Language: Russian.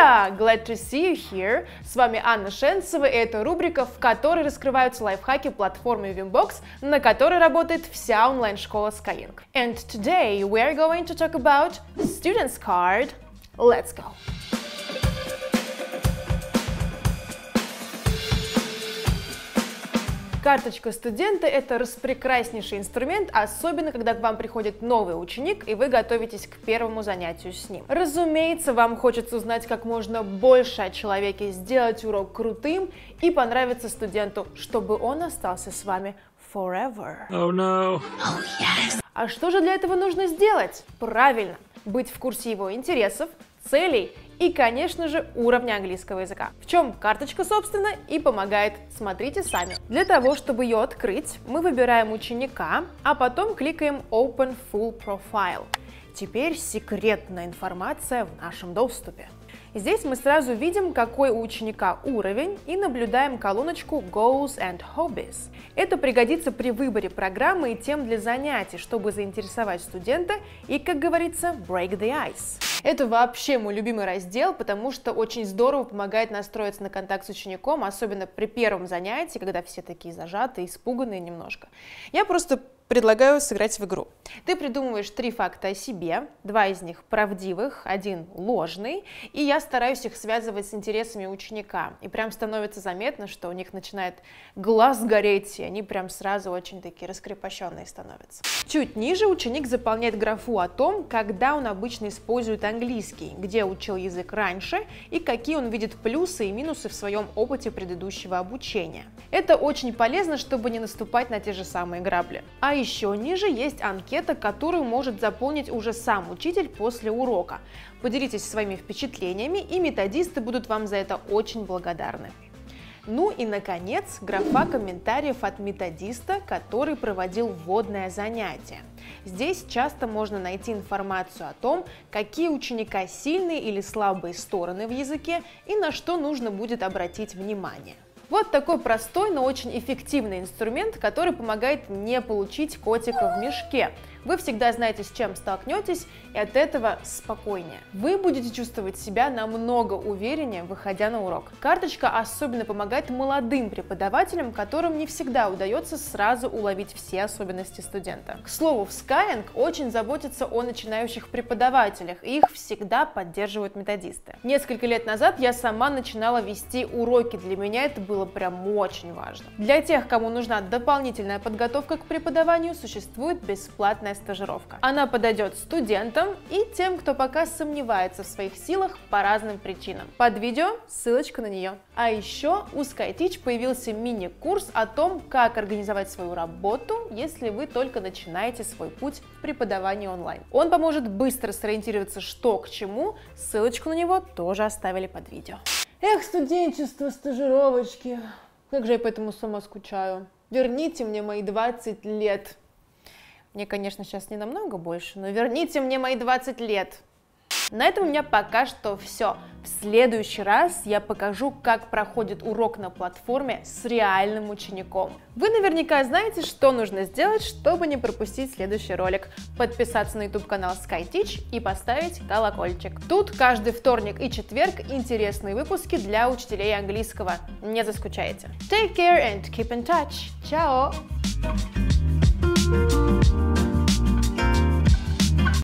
Hiya! Glad to see you here! С вами Анна Шенцева, и это рубрика, в которой раскрываются лайфхаки платформы Wimbox, на которой работает вся онлайн-школа Skyeng. And today we are going to talk about Students Card. Let's go! Карточка студента – это распрекраснейший инструмент, особенно когда к вам приходит новый ученик, и вы готовитесь к первому занятию с ним. Разумеется, вам хочется узнать как можно больше о человеке, сделать урок крутым и понравиться студенту, чтобы он остался с вами forever. Oh no. Oh yes. А что же для этого нужно сделать? Правильно, быть в курсе его интересов, целей и, конечно же, уровня английского языка. В чем карточка, собственно, и помогает. Смотрите сами. Для того, чтобы ее открыть, мы выбираем ученика, а потом кликаем Open Full Profile. Теперь секретная информация в нашем доступе. Здесь мы сразу видим, какой у ученика уровень, и наблюдаем колоночку Goals and Hobbies. Это пригодится при выборе программы и тем для занятий, чтобы заинтересовать студента и, как говорится, break the ice. Это вообще мой любимый раздел, потому что очень здорово помогает настроиться на контакт с учеником, особенно при первом занятии, когда все такие зажатые, испуганные немножко. Я просто предлагаю сыграть в игру. Ты придумываешь 3 факта о себе, 2 из них правдивых, 1 ложный, и я стараюсь их связывать с интересами ученика. И прям становится заметно, что у них начинает глаз гореть, и они прям сразу очень такие раскрепощенные становятся. Чуть ниже ученик заполняет графу о том, когда он обычно использует английский, где учил язык раньше и какие он видит плюсы и минусы в своем опыте предыдущего обучения. Это очень полезно, чтобы не наступать на те же самые грабли. А еще ниже есть анкета, которую может заполнить уже сам учитель после урока. Поделитесь своими впечатлениями, и методисты будут вам за это очень благодарны. Ну и, наконец, графа комментариев от методиста, который проводил вводное занятие. Здесь часто можно найти информацию о том, какие у ученика сильные или слабые стороны в языке и на что нужно будет обратить внимание. Вот такой простой, но очень эффективный инструмент, который помогает не получить котика в мешке. Вы всегда знаете, с чем столкнетесь, и от этого спокойнее. Вы будете чувствовать себя намного увереннее, выходя на урок. Карточка особенно помогает молодым преподавателям, которым не всегда удается сразу уловить все особенности студента. К слову, в Skyeng очень заботятся о начинающих преподавателях, и их всегда поддерживают методисты. Несколько лет назад я сама начинала вести уроки, для меня это было прям очень важно. Для тех, кому нужна дополнительная подготовка к преподаванию, существует бесплатная стажировка. Она подойдет студентам и тем, кто пока сомневается в своих силах по разным причинам. Под видео ссылочка на нее. А еще у SkyTeach появился мини-курс о том, как организовать свою работу, если вы только начинаете свой путь в преподавании онлайн. Он поможет быстро сориентироваться, что к чему. Ссылочку на него тоже оставили под видео. Эх, студенчество, стажировочки. Как же я по этому сама скучаю. Верните мне мои 20 лет. Мне, конечно, сейчас не намного больше, но верните мне мои 20 лет. На этом у меня пока что все. В следующий раз я покажу, как проходит урок на платформе с реальным учеником. Вы наверняка знаете, что нужно сделать, чтобы не пропустить следующий ролик. Подписаться на YouTube-канал SkyTeach и поставить колокольчик. Тут каждый вторник и четверг интересные выпуски для учителей английского. Не заскучаете. Take care and keep in touch. Ciao!